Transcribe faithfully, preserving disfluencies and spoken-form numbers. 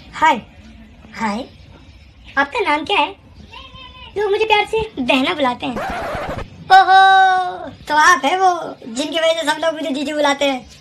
हाय। हाय, आपका नाम क्या है? लोग मुझे प्यार से बहना बुलाते हैं। ओहो, तो आप है वो जिनकी वजह से सब लोग मुझे जीजू बुलाते हैं।